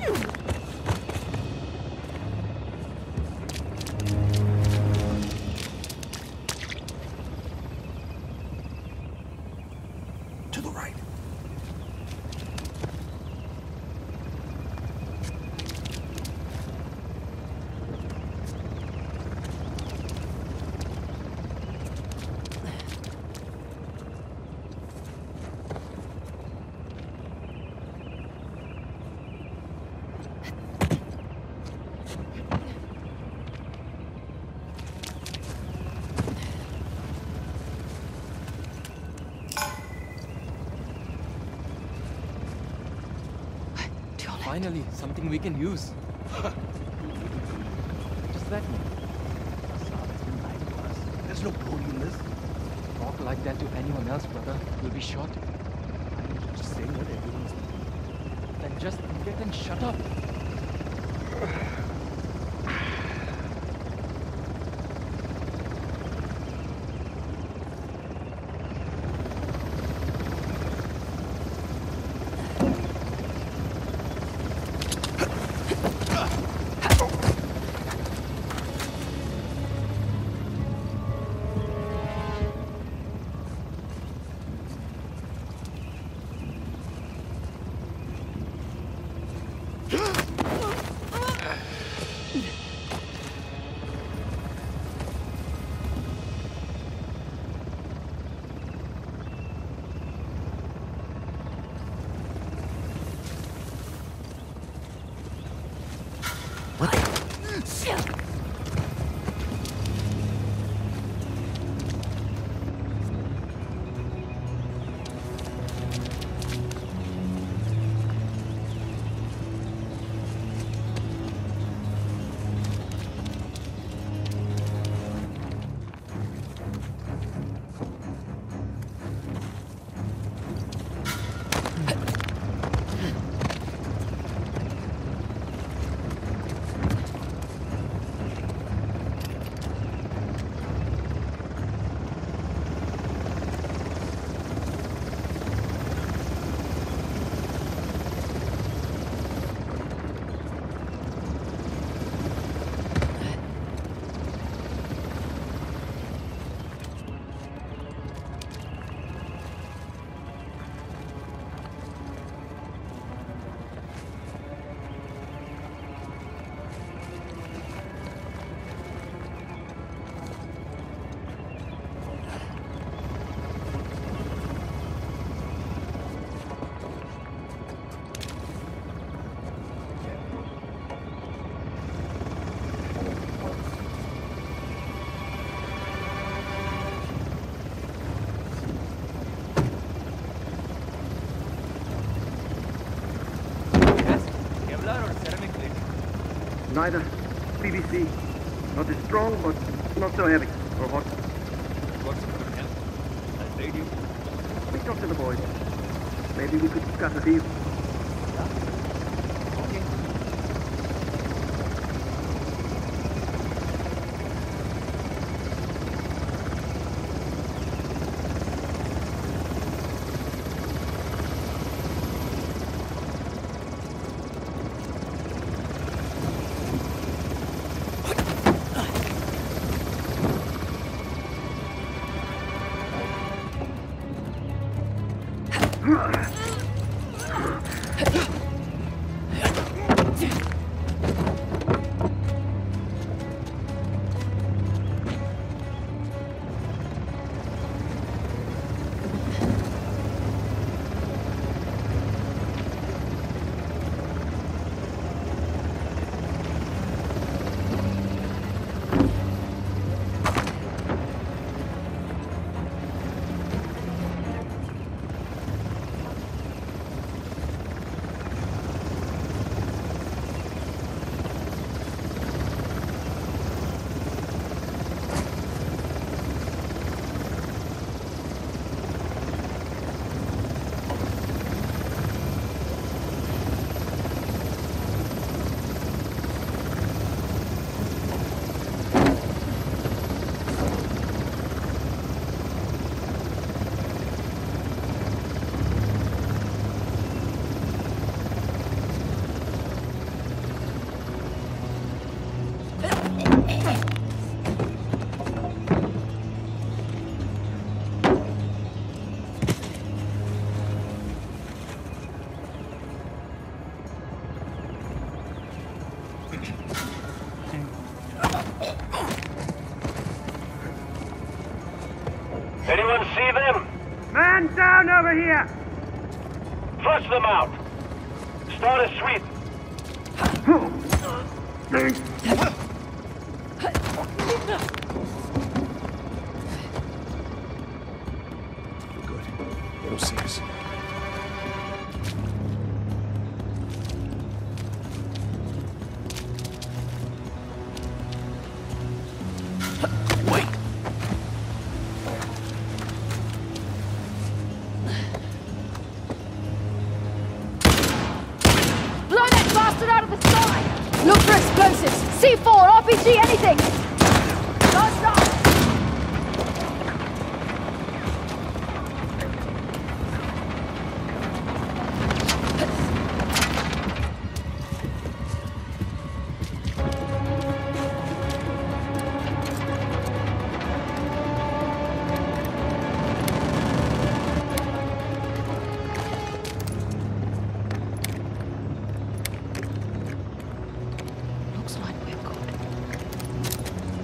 To the right. Finally, something we can use. Just that one. Assad has been lying to us. There's no gold in this. Talk like that to anyone else, brother. You'll be shot. I'm just saying what everyone's doing. Then just get and shut up. Neither. PVC. Not as strong, but not so heavy or hot. What's it gonna help? I'll trade you. We talked to the boys. Maybe we could discuss a deal. Okay. Anyone see them? Man down over here! Flush them out. Start a sweep. Good. They don't see us. Wait! Blow that bastard out of the sky! Look for explosives! C4, RPG, anything! Don't stop! Looks like we're good.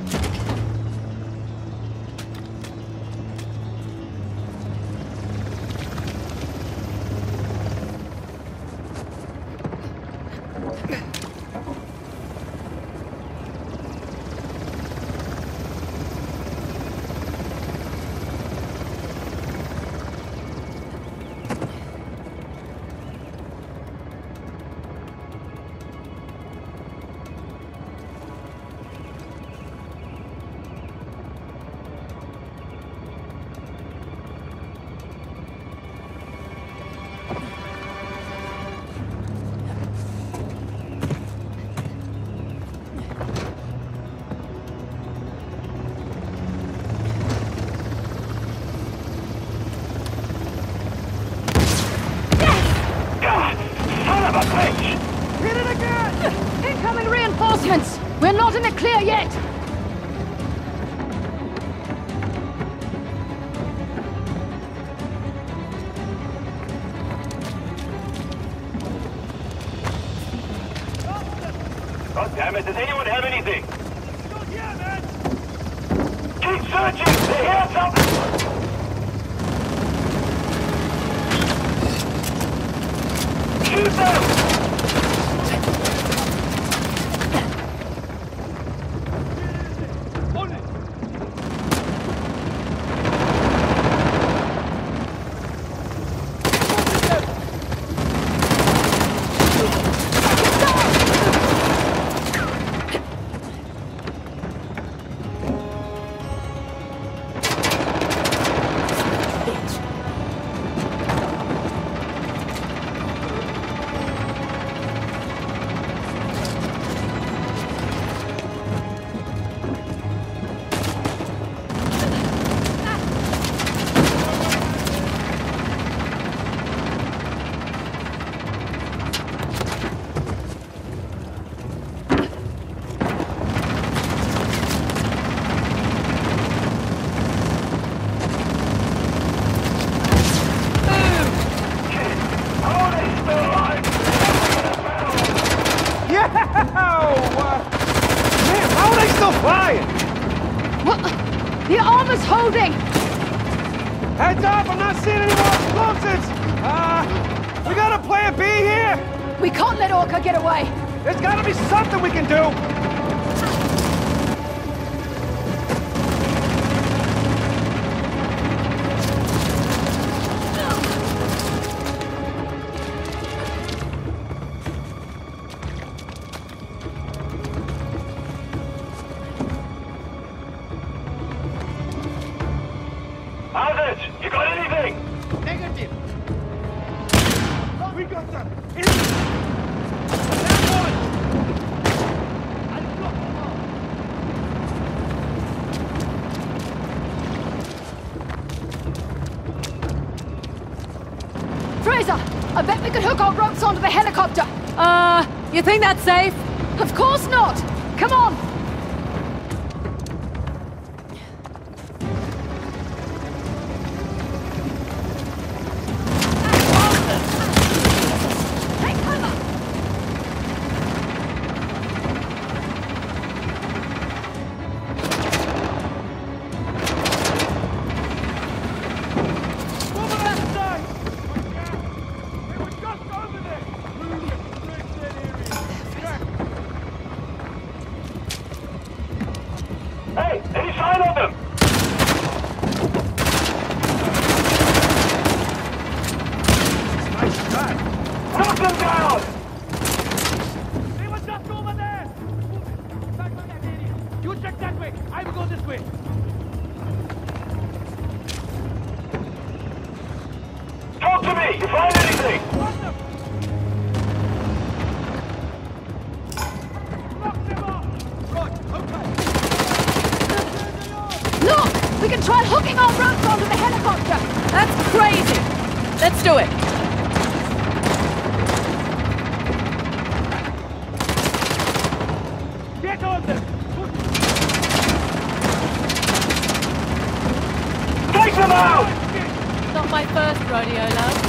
God, son of a bitch! Hit it again! Incoming reinforcements! We're not in the clear yet! God damn it, does anyone have anything? Keep searching! They hear something! Shoot them! What? The armor's holding! Heads up, I'm not seeing any more explosives! We got a plan B here? We can't let Orca get away! There's gotta be something we can do! Others, you got anything? Negative! We got them! Fraser! I bet we could hook our ropes onto the helicopter! You think that's safe? Of course not! Come on! Take cover! way. Talk to me! You find anything? Look! We can try hooking our ropes onto the helicopter! That's crazy! Let's do it! Get on them! Take them out! Not my first rodeo, love.